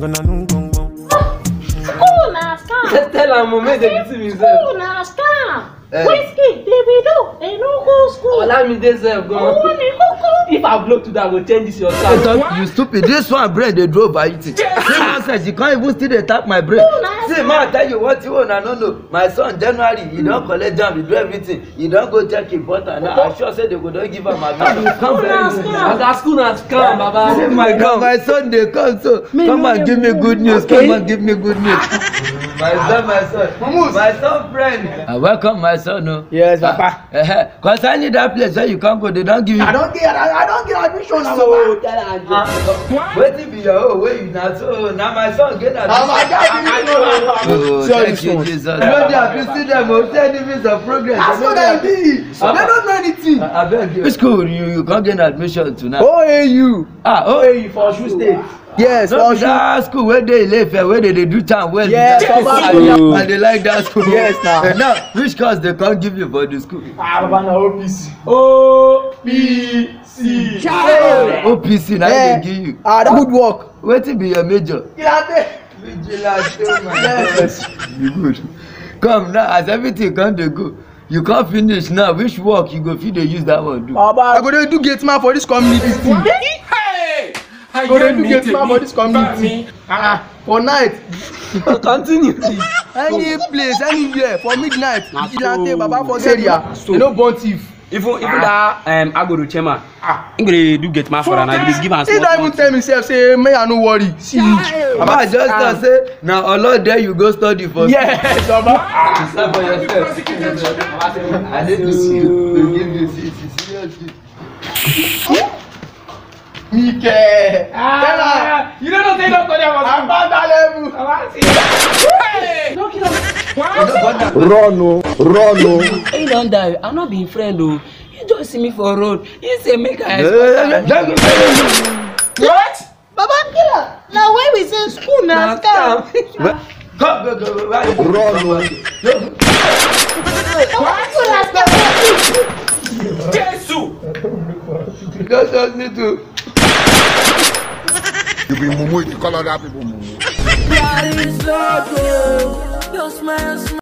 gonna know. School na scam. Tell her moment they see me. School na scam. Whiskey, Davido, they no go school. Allow me this go. If I blow to that, I will change this your car. You stupid. This one bread they drove by eating. Says you can't even still tap my bread. See, man, tell you what you want. I don't know. My son, January, he don't collect jam, he do everything. He don't go check his butter. Now I sure say they go don't give him my money. Come very soon. That school has come, Baba. Oh my God, my son, they come so. Come and give me good news. Come and give me good news. My son friend. I welcome my son. No. Yes, Papa. Concerning that place where you can't go, they don't give you. I don't get admission. So Waiting be your own way you not so now my son get admission. Oh, thank you, Jesus. You know they have you see them will send evidence of progress. That's what I did. They don't know anything. I beg you. Which school you can't get admission tonight? OAU. OAU for Osun State. Yes, no, that school where they live, where they do time well. Yes, and they like that school. Yes, now. Now, which course they can't give you for the school? OPC. OPC, now they give you. That would work. Wait to be your major. Vigilante, man. Yes. You good. Come now, as everything come to go. You can't finish now. Which work you go fit dey use that one do? I go dey do gate man for this community. Hey! I go dey do gate man for this community. For night. Continue. Any place, anywhere, for midnight. Vigilante, Baba for area. You no born thief. Even that I go to chairman. I'm gonna do get my for and I give us. He don't even tell himself say may I no worry. See. Baba just say now Allah there you go study for. Yes, Baba. Stand for yourself. I need to see you. To give you seriously. Mike. Tell her. You don't know say don't study about I'm bad at level. Hey! No kill him. Run. He don't die. I'm not being friend though. You just see me for road. You say make I. What? Baba killer. Now when we say school na scam. Go. School na scam. Jesus! Just need to. You be mumu if you call other people mumu. That is love, your smile.